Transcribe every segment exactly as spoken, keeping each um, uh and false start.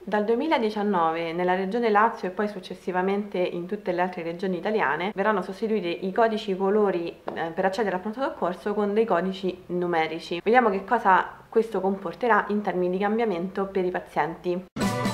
Dal duemiladiciannove nella regione Lazio e poi successivamente in tutte le altre regioni italiane verranno sostituiti i codici colori eh, per accedere al pronto soccorso con dei codici numerici. Vediamo che cosa questo comporterà in termini di cambiamento per i pazienti.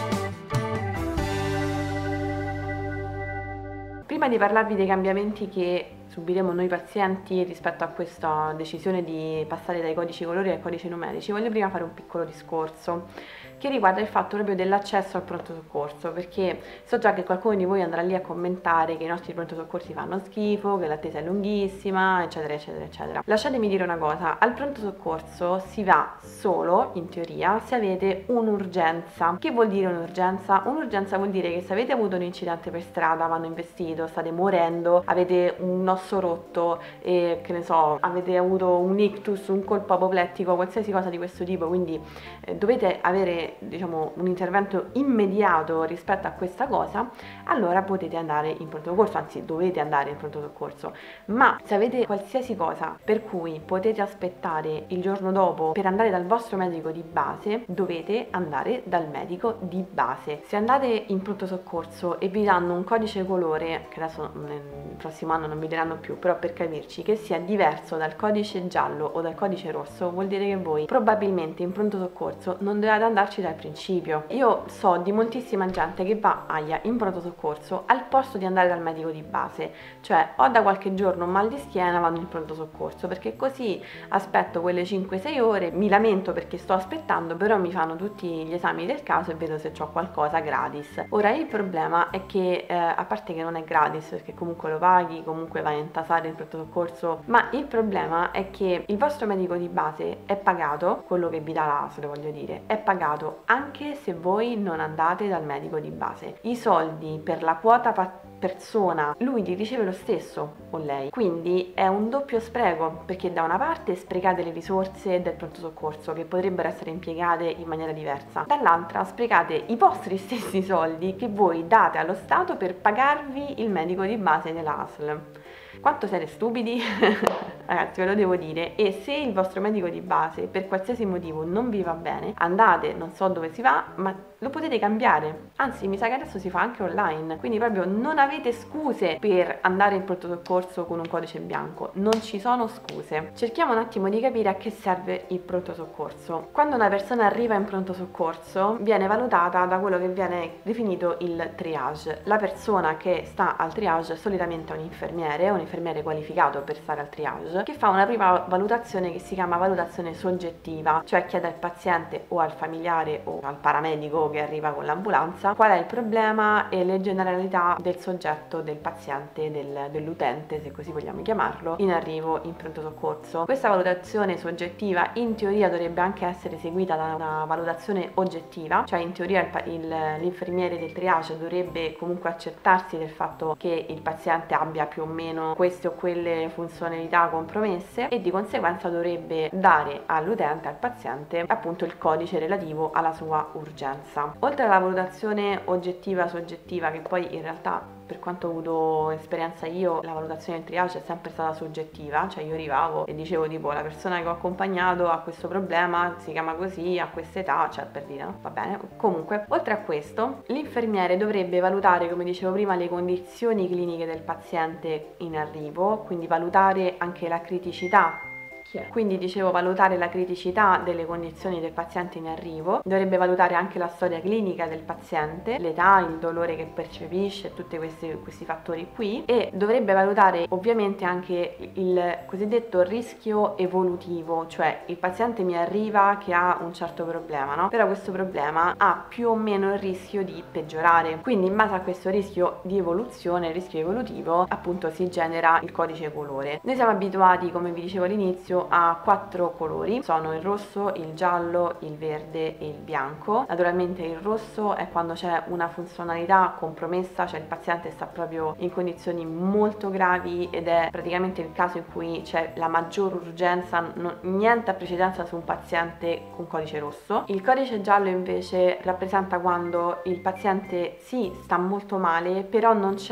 Prima di parlarvi dei cambiamenti che subiremo noi pazienti rispetto a questa decisione di passare dai codici colori ai codici numerici, voglio prima fare un piccolo discorso che riguarda il fatto proprio dell'accesso al pronto soccorso, perché so già che qualcuno di voi andrà lì a commentare che i nostri pronto soccorsi fanno schifo, che l'attesa è lunghissima, eccetera eccetera eccetera. Lasciatemi dire una cosa: al pronto soccorso si va solo, in teoria, se avete un'urgenza. Che vuol dire un'urgenza? Un'urgenza vuol dire che se avete avuto un incidente per strada, vanno investito, state morendo, avete un osso rotto e che ne so, avete avuto un ictus, un colpo apoplettico, qualsiasi cosa di questo tipo, quindi eh, dovete avere diciamo un intervento immediato rispetto a questa cosa, allora potete andare in pronto soccorso, anzi dovete andare in pronto soccorso. Ma se avete qualsiasi cosa per cui potete aspettare il giorno dopo per andare dal vostro medico di base, dovete andare dal medico di base. Se andate in pronto soccorso e vi danno un codice colore, che adesso nel prossimo anno non vi daranno più, però per capirci, che sia diverso dal codice giallo o dal codice rosso, vuol dire che voi probabilmente in pronto soccorso non dovete andarci dal principio. Io so di moltissima gente che va aia in pronto soccorso al posto di andare dal medico di base, cioè ho da qualche giorno un mal di schiena, vado in pronto soccorso perché così aspetto quelle cinque sei ore, mi lamento perché sto aspettando, però mi fanno tutti gli esami del caso e vedo se ho qualcosa gratis. Ora il problema è che eh, a parte che non è gratis perché comunque lo paghi, comunque vai a intasare il pronto soccorso, ma il problema è che il vostro medico di base è pagato, quello che vi dà l'A S L voglio dire, è pagato anche se voi non andate dal medico di base. I soldi per la quota persona lui li riceve lo stesso o lei, quindi è un doppio spreco, perché da una parte sprecate le risorse del pronto soccorso che potrebbero essere impiegate in maniera diversa, dall'altra sprecate i vostri stessi soldi che voi date allo Stato per pagarvi il medico di base dell'A S L. Quanto siete stupidi? Ragazzi, ve lo devo dire. E se il vostro medico di base per qualsiasi motivo non vi va bene, andate, non so dove si va, ma lo potete cambiare. Anzi, mi sa che adesso si fa anche online, quindi proprio non avete scuse per andare in pronto soccorso con un codice bianco, non ci sono scuse. Cerchiamo un attimo di capire a che serve il pronto soccorso. Quando una persona arriva in pronto soccorso viene valutata da quello che viene definito il triage. La persona che sta al triage solitamente è un infermiere, un infermiere qualificato per stare al triage, che fa una prima valutazione che si chiama valutazione soggettiva, cioè chiede al paziente o al familiare o al paramedico che arriva con l'ambulanza qual è il problema e le generalità del soggetto, del paziente, del, dell'utente, se così vogliamo chiamarlo, in arrivo in pronto soccorso. Questa valutazione soggettiva in teoria dovrebbe anche essere seguita da una valutazione oggettiva, cioè in teoria l'infermiere del triage dovrebbe comunque accertarsi del fatto che il paziente abbia più o meno queste o quelle funzionalità compromesse e di conseguenza dovrebbe dare all'utente, al paziente, appunto il codice relativo alla sua urgenza. Oltre alla valutazione oggettiva soggettiva, che poi in realtà per quanto ho avuto esperienza io, la valutazione del triage è sempre stata soggettiva, cioè io arrivavo e dicevo tipo la persona che ho accompagnato ha questo problema, si chiama così, ha questa età, cioè per dire, no? Va bene. Comunque, oltre a questo, l'infermiere dovrebbe valutare, come dicevo prima, le condizioni cliniche del paziente in arrivo, quindi valutare anche la criticità. Quindi dicevo valutare la criticità delle condizioni del paziente in arrivo, dovrebbe valutare anche la storia clinica del paziente, l'età, il dolore che percepisce, tutti questi, questi fattori qui, e dovrebbe valutare ovviamente anche il cosiddetto rischio evolutivo, cioè il paziente mi arriva che ha un certo problema, no? Però questo problema ha più o meno il rischio di peggiorare, quindi in base a questo rischio di evoluzione, il rischio evolutivo, appunto si genera il codice colore. Noi siamo abituati, come vi dicevo all'inizio, ha quattro colori, sono il rosso, il giallo, il verde e il bianco. Naturalmente il rosso è quando c'è una funzionalità compromessa, cioè il paziente sta proprio in condizioni molto gravi ed è praticamente il caso in cui c'è la maggior urgenza, non, niente ha precedenza su un paziente con codice rosso. Il codice giallo invece rappresenta quando il paziente sì sta molto male, però non c'è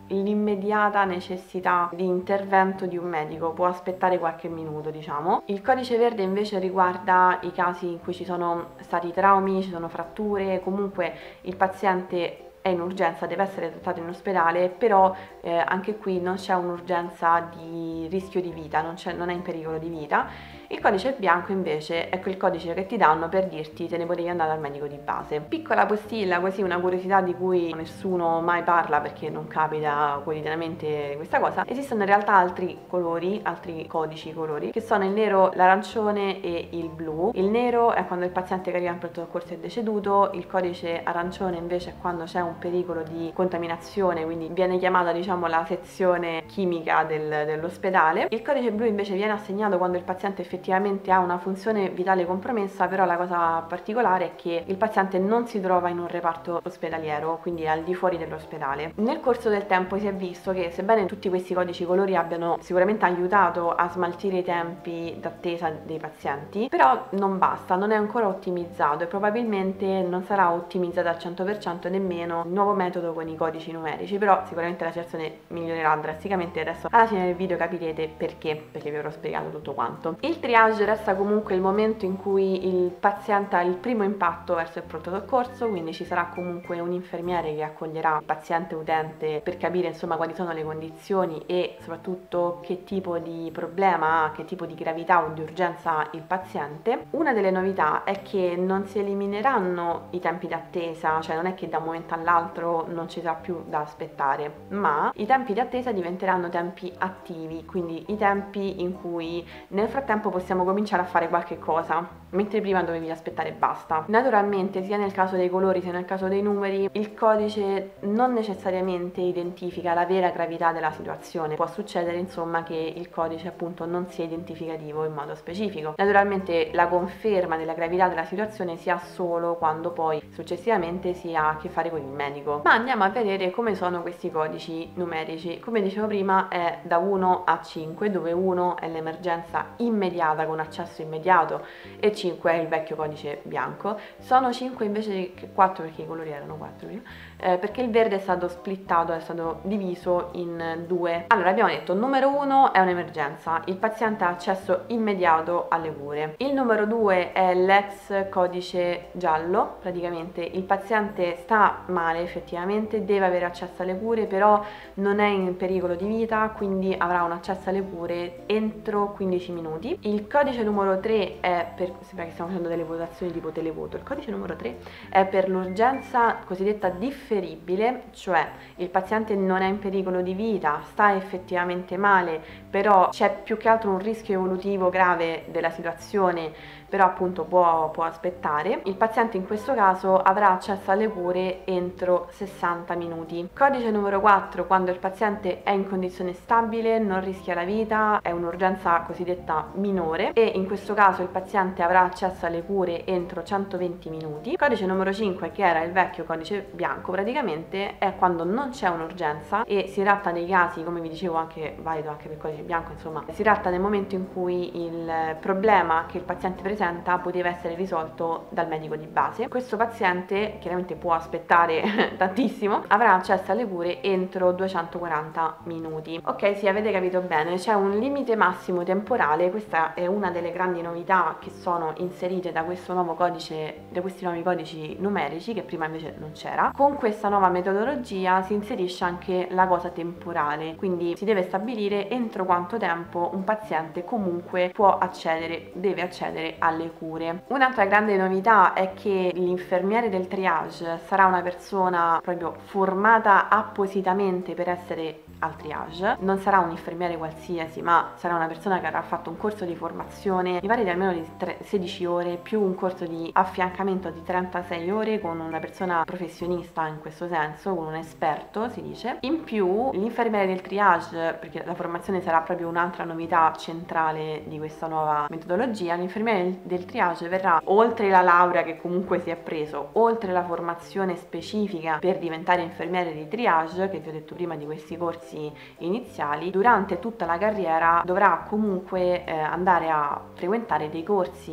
l'immediata necessità di intervento di un medico, può aspettare qualche minuto, diciamo. Il codice verde invece riguarda i casi in cui ci sono stati traumi, ci sono fratture, comunque il paziente è in urgenza, deve essere trattato in ospedale, però eh, anche qui non c'è un'urgenza di rischio di vita, non, non è in pericolo di vita. Il codice bianco invece è quel codice che ti danno per dirti te ne potevi andare dal medico di base. Piccola postilla, così una curiosità di cui nessuno mai parla perché non capita quotidianamente questa cosa. Esistono in realtà altri colori, altri codici colori, che sono il nero, l'arancione e il blu. Il nero è quando il paziente che arriva in pronto soccorso è deceduto, il codice arancione invece è quando c'è un pericolo di contaminazione, quindi viene chiamata, diciamo, la sezione chimica del, dell'ospedale. Il codice blu invece viene assegnato quando il paziente effettivamente effettivamente ha una funzione vitale compromessa, però la cosa particolare è che il paziente non si trova in un reparto ospedaliero, quindi è al di fuori dell'ospedale. Nel corso del tempo si è visto che, sebbene tutti questi codici colori abbiano sicuramente aiutato a smaltire i tempi d'attesa dei pazienti, però non basta, non è ancora ottimizzato e probabilmente non sarà ottimizzato al cento per cento nemmeno il nuovo metodo con i codici numerici, però sicuramente la situazione migliorerà drasticamente. Adesso alla fine del video capirete perché, perché vi avrò spiegato tutto quanto. Il triage resta comunque il momento in cui il paziente ha il primo impatto verso il pronto soccorso, quindi ci sarà comunque un infermiere che accoglierà il paziente utente per capire insomma quali sono le condizioni e soprattutto che tipo di problema ha, che tipo di gravità o di urgenza ha il paziente. Una delle novità è che non si elimineranno i tempi d'attesa, cioè non è che da un momento all'altro non ci sarà più da aspettare, ma i tempi di attesa diventeranno tempi attivi, quindi i tempi in cui nel frattempo possiamo cominciare a fare qualche cosa, mentre prima dovevi aspettare e basta. Naturalmente, sia nel caso dei colori sia nel caso dei numeri, il codice non necessariamente identifica la vera gravità della situazione. Può succedere insomma che il codice appunto non sia identificativo in modo specifico. Naturalmente la conferma della gravità della situazione si ha solo quando poi successivamente si ha a che fare con il medico. Ma andiamo a vedere come sono questi codici numerici. Come dicevo prima, è da uno a cinque, dove uno è l'emergenza immediata con accesso immediato e cinque è il vecchio codice bianco. Sono cinque invece che quattro, perché i colori erano quattro prima, eh, perché il verde è stato splittato, è stato diviso in due. Allora abbiamo detto numero uno è un'emergenza, il paziente ha accesso immediato alle cure. Il numero due è l'ex codice giallo, praticamente il paziente sta male effettivamente, deve avere accesso alle cure, però non è in pericolo di vita, quindi avrà un accesso alle cure entro quindici minuti. Il codice numero tre è per, sembra che stiamo facendo delle votazioni tipo televoto, il codice numero tre è per l'urgenza cosiddetta differibile, cioè il paziente non è in pericolo di vita, sta effettivamente male, però c'è più che altro un rischio evolutivo grave della situazione, però appunto può, può aspettare. Il paziente in questo caso avrà accesso alle cure entro sessanta minuti. Codice numero quattro, quando il paziente è in condizione stabile, non rischia la vita, è un'urgenza cosiddetta minore e in questo caso il paziente avrà accesso alle cure entro centoventi minuti. Codice numero cinque, che era il vecchio codice bianco, praticamente è quando non c'è un'urgenza e si tratta dei casi, come vi dicevo, anche valido anche per il codice bianco, insomma, si tratta del momento in cui il problema che il paziente presenta poteva essere risolto dal medico di base. Questo paziente chiaramente può aspettare tantissimo, avrà accesso alle cure entro duecentoquaranta minuti. Ok, sì, avete capito bene, c'è un limite massimo temporale. Questa è una delle grandi novità che sono inserite da questo nuovo codice, da questi nuovi codici numerici, che prima invece non c'era. Con questa nuova metodologia si inserisce anche la cosa temporale, quindi si deve stabilire entro quanto tempo un paziente comunque può accedere, deve accedere alle cure. Un'altra grande novità è che l'infermiere del triage sarà una persona proprio formata appositamente per essere al triage, non sarà un infermiere qualsiasi, ma sarà una persona che avrà fatto un corso di formazione, mi pare di almeno di sedici ore, più un corso di affiancamento di trentasei ore con una persona professionista in questo senso, con un esperto si dice. In più l'infermiere del triage, perché la formazione sarà proprio un'altra novità centrale di questa nuova metodologia, l'infermiere del triage verrà, oltre la laurea che comunque si è preso, oltre la formazione specifica per diventare infermiere di triage, che vi ho detto prima di questi corsi iniziali, durante tutta la carriera dovrà comunque eh, andare a frequentare dei corsi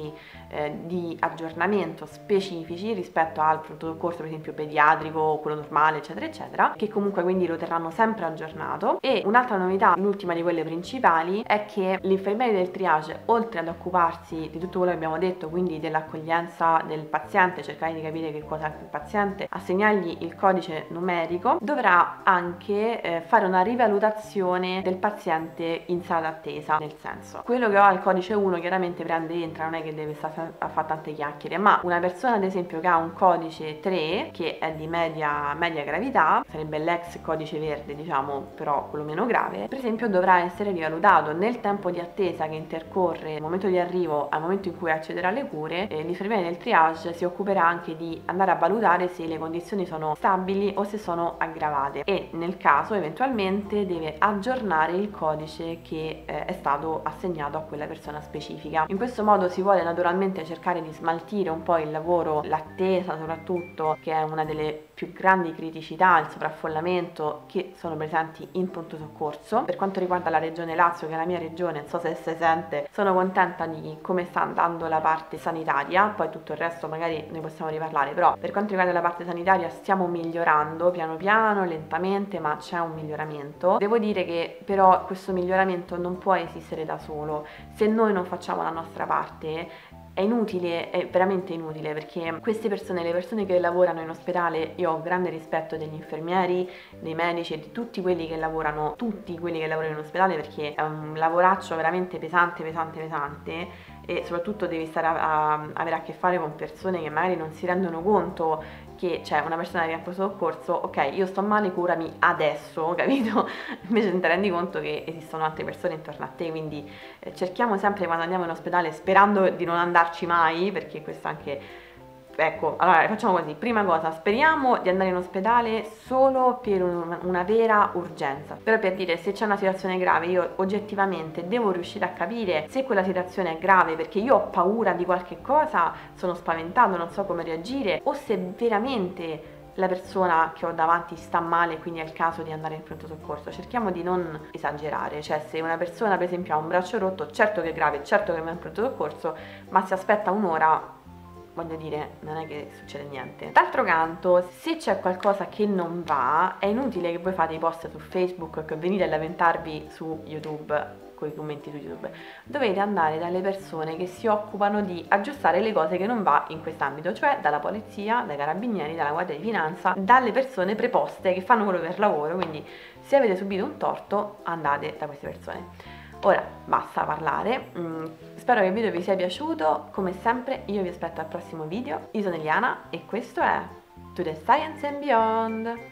eh, di aggiornamento specifici rispetto al pronto soccorso, per esempio pediatrico, quello normale, eccetera eccetera, che comunque quindi lo terranno sempre aggiornato. E un'altra novità, l'ultima di quelle principali, è che l'infermiere del triage, oltre ad occuparsi di tutto quello che abbiamo detto, quindi dell'accoglienza del paziente, cercare di capire che cosa ha il paziente, assegnargli il codice numerico, dovrà anche eh, fare una rivalutazione del paziente in sala d'attesa. Nel senso, quello che ha il codice uno chiaramente prende e entra, non è che deve stare a fare tante chiacchiere, ma una persona ad esempio che ha un codice tre, che è di media, media gravità, sarebbe l'ex codice verde, diciamo, però quello meno grave, per esempio dovrà essere rivalutato. Nel tempo di attesa che intercorre dal momento di arrivo al momento in cui accederà alle cure, eh, l'infermiere del triage si occuperà anche di andare a valutare se le condizioni sono stabili o se sono aggravate, e nel caso eventualmente deve aggiornare il codice che eh, è stato assegnato a quella persona specifica. In questo modo si vuole naturalmente cercare di smaltire un po' il lavoro, l'attesa soprattutto, che è una delle più grandi criticità, il sovraffollamento che sono presenti in pronto soccorso. Per quanto riguarda la regione Lazio, che è la mia regione, non so se si sente, sono contenta di come sta andando la parte sanitaria, poi tutto il resto magari ne possiamo riparlare, però per quanto riguarda la parte sanitaria stiamo migliorando piano piano, lentamente, ma c'è un miglioramento. Devo dire che però questo miglioramento non può esistere da solo. Se noi non facciamo la nostra parte è inutile, è veramente inutile, perché queste persone, le persone che lavorano in ospedale, io ho grande rispetto degli infermieri, dei medici e di tutti quelli che lavorano, tutti quelli che lavorano in ospedale, perché è un lavoraccio veramente pesante, pesante, pesante, e soprattutto devi stare a, a avere a che fare con persone che magari non si rendono conto che c'è una persona che ha preso soccorso, ok, io sto male, curami adesso, capito? Invece non ti rendi conto che esistono altre persone intorno a te, quindi eh, cerchiamo sempre quando andiamo in ospedale, sperando di non andarci mai, perché questo anche... Ecco, allora facciamo così, prima cosa, speriamo di andare in ospedale solo per un, una vera urgenza, però per dire, se c'è una situazione grave io oggettivamente devo riuscire a capire se quella situazione è grave perché io ho paura di qualche cosa, sono spaventato, non so come reagire, o se veramente la persona che ho davanti sta male, quindi è il caso di andare in pronto soccorso. Cerchiamo di non esagerare, cioè se una persona per esempio ha un braccio rotto, certo che è grave, certo che va in pronto soccorso, ma se aspetta un'ora, voglio dire, non è che succede niente. D'altro canto, se c'è qualcosa che non va, è inutile che voi fate i post su Facebook o che venite a lamentarvi su YouTube, con i commenti su YouTube. Dovete andare dalle persone che si occupano di aggiustare le cose che non va in quest'ambito, cioè dalla polizia, dai carabinieri, dalla guardia di finanza, dalle persone preposte che fanno quello per lavoro. Quindi se avete subito un torto, andate da queste persone. Ora basta parlare, mm, spero che il video vi sia piaciuto, come sempre io vi aspetto al prossimo video. Io sono Eliana e questo è To The Science and Beyond.